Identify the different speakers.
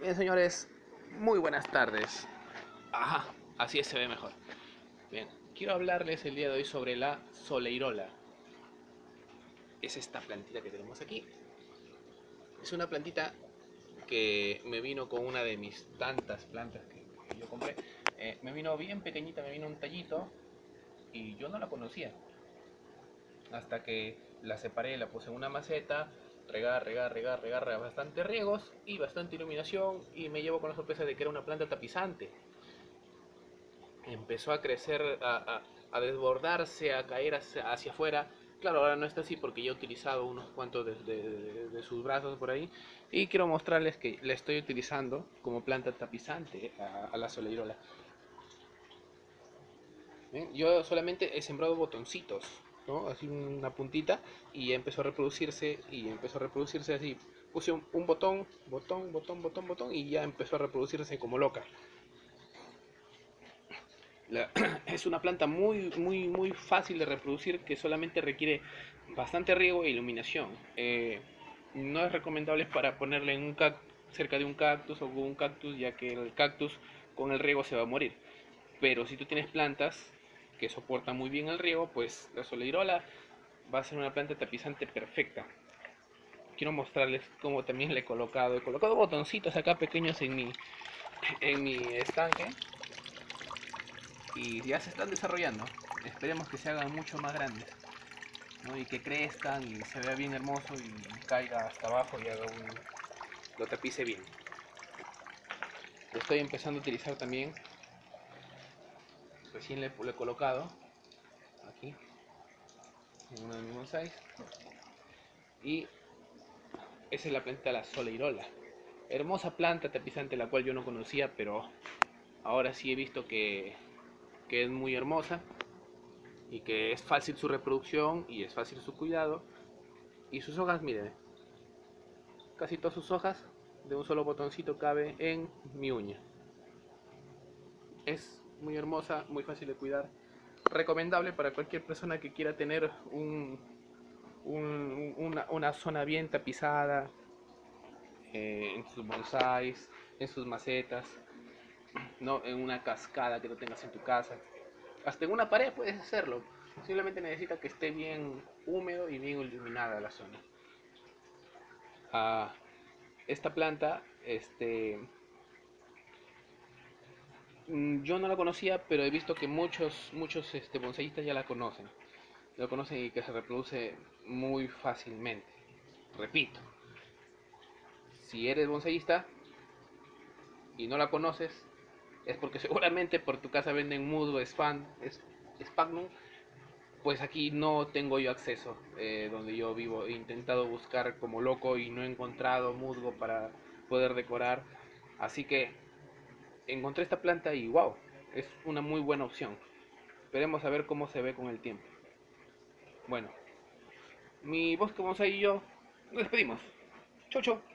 Speaker 1: Bien, señores, muy buenas tardes. Ajá, así se ve mejor. Bien, quiero hablarles el día de hoy sobre la soleirola. Es esta plantita que tenemos aquí. Es una plantita que me vino con una de mis tantas plantas que yo compré. Me vino bien pequeñita, me vino un tallito y yo no la conocía. Hasta que la separé, la puse en una maceta, regar, bastante riegos y bastante iluminación, y me llevo con la sorpresa de que era una planta tapizante. Empezó a crecer, a desbordarse, a caer hacia afuera. Claro, ahora no está así porque ya he utilizado unos cuantos de sus brazos por ahí, y quiero mostrarles que la estoy utilizando como planta tapizante a la soleirola. ¿Ven? Yo solamente he sembrado botoncitos, ¿no? Así una puntita, y ya empezó a reproducirse, y empezó a reproducirse así. Puse un botón, y ya empezó a reproducirse como loca. Es una planta muy fácil de reproducir, que solamente requiere bastante riego e iluminación. No es recomendable para ponerle en cerca de un cactus o con un cactus, ya que el cactus con el riego se va a morir. Pero si tú tienes plantas que soportan muy bien el riego, pues la soleirola va a ser una planta tapizante perfecta. Quiero mostrarles cómo también le he colocado. He colocado botoncitos acá pequeños en mi estanque, y ya se están desarrollando. Esperemos que se hagan mucho más grandes, ¿no? Y que crezcan y se vea bien hermoso y caiga hasta abajo y lo tapice bien. Lo estoy empezando a utilizar también. Recién le he colocado aquí en uno de mis bonsais. Y esa es la planta de la soleirola. Hermosa planta tapizante, la cual yo no conocía, pero ahora sí he visto que es muy hermosa y que es fácil su reproducción y es fácil su cuidado. Y sus hojas, miren, casi todas sus hojas de un solo botoncito cabe en mi uña. Es muy hermosa, muy fácil de cuidar. Recomendable para cualquier persona que quiera tener una zona bien tapizada, en sus bonsais, en sus macetas, ¿no? En una cascada que no tengas en tu casa. Hasta en una pared puedes hacerlo. Simplemente necesita que esté bien húmedo y bien iluminada la zona. Ah, esta planta, yo no la conocía, pero he visto que muchos bonsaiistas ya la conocen. Lo conocen y que se reproduce muy fácilmente. Repito, si eres bonsaísta y no la conoces, es porque seguramente por tu casa venden musgo, sphagnum. Pues aquí no tengo yo acceso, donde yo vivo. He intentado buscar como loco y no he encontrado musgo para poder decorar. Así que encontré esta planta y wow, es una muy buena opción. Esperemos a ver cómo se ve con el tiempo. Bueno, mi bosque bonsai y yo nos despedimos. Chau, chau.